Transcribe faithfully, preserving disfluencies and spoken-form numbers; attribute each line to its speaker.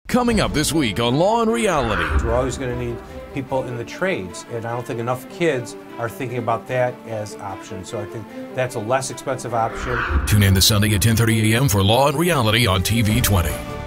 Speaker 1: Coming up this week on Law and Reality.
Speaker 2: We're always going to need people in the trades, and I don't think enough kids are thinking about that as options. So I think that's a less expensive option.
Speaker 1: Tune in this Sunday at ten thirty a.m. for Law and Reality on T V twenty.